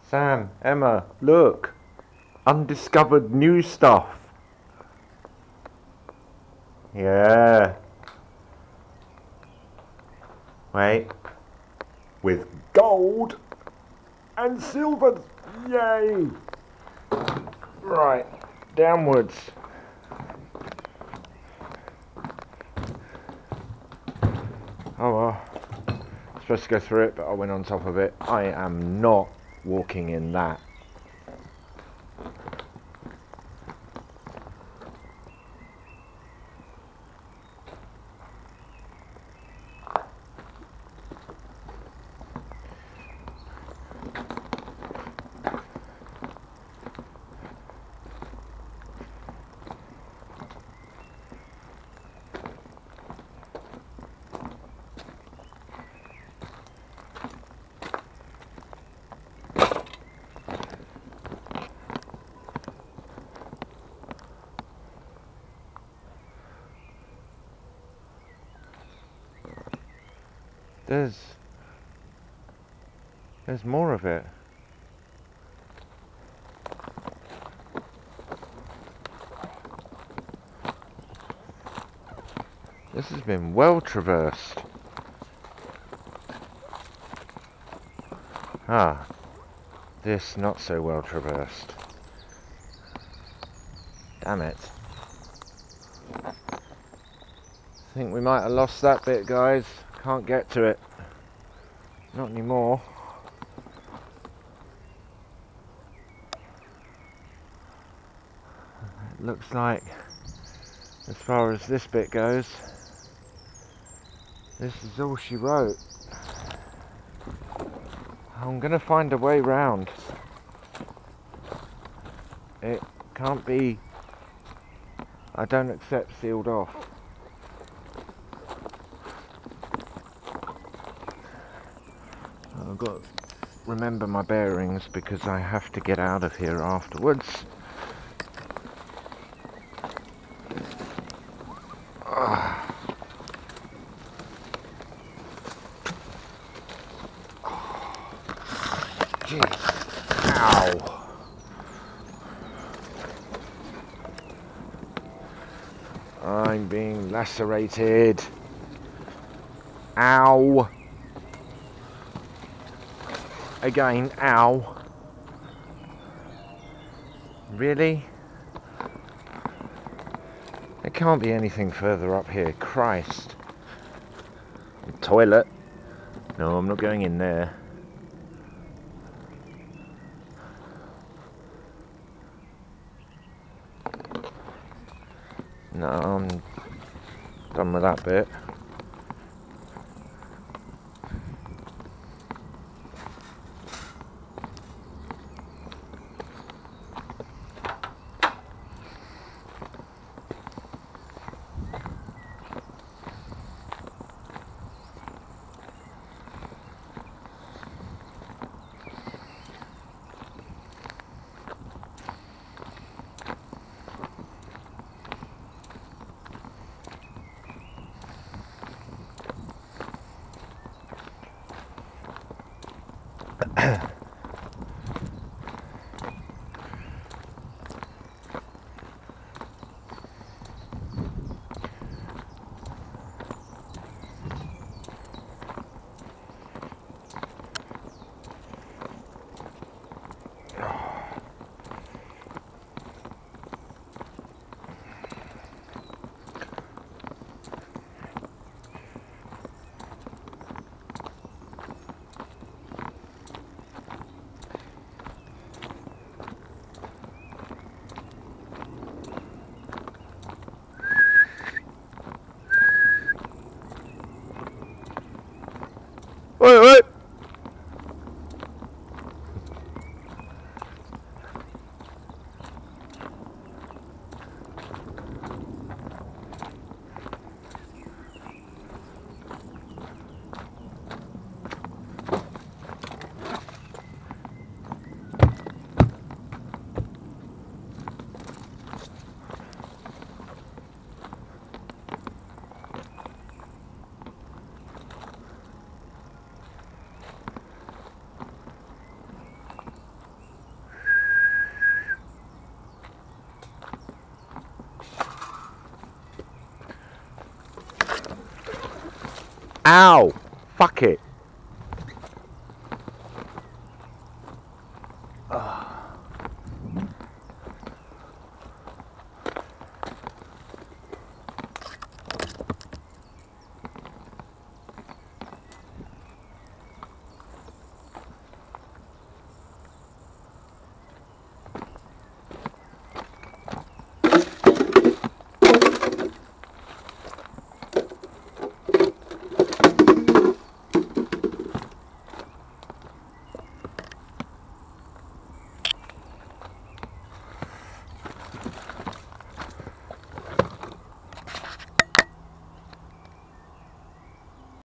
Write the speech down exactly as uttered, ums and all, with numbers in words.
Sam, Emma, look! Undiscovered new stuff! Yeah. Wait. With gold and silver! Yay! Right, downwards. Oh well. Supposed to go through it, but I went on top of it. I am not walking in that. There's... There's more of it. This has been well traversed. Ah, this not so well traversed. Damn it. I think we might have lost that bit, guys. Can't get to it. Not anymore. It looks like, as far as this bit goes, this is all she wrote. I'm gonna find a way round. It can't be... I don't accept sealed off. I've got to remember my bearings because I have to get out of here afterwards. Ah. Jeez. Ow. I'm being lacerated. Ow. Again, ow. Really? There can't be anything further up here. Christ. The toilet? No, I'm not going in there. No, I'm done with that bit. Wait, wait! Ow! Fuck it.